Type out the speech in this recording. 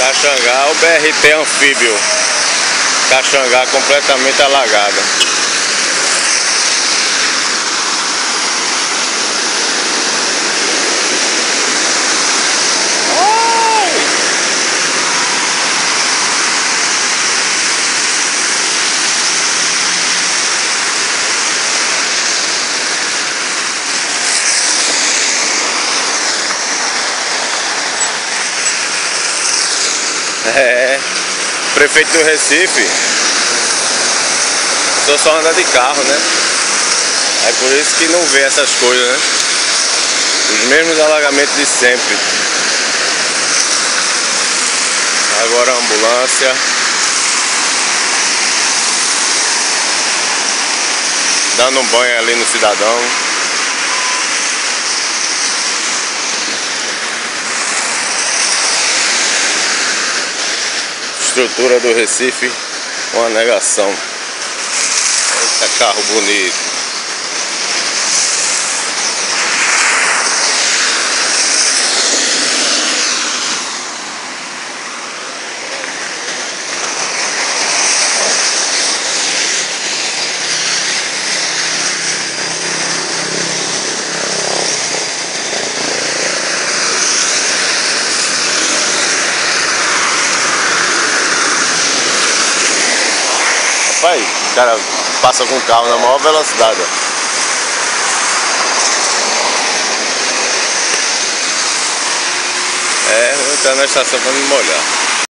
Caxangá, o BRT anfíbio. Caxangá completamente alagada. Prefeito do Recife só anda de carro, né? É por isso que não vê essas coisas, né? Os mesmos alagamentos de sempre. Agora a ambulância dando um banho ali no cidadão. Estrutura do Recife, uma negação. Eita, carro bonito. Pai, o cara passa com o carro na maior velocidade. Vou entrar na estação para me molhar.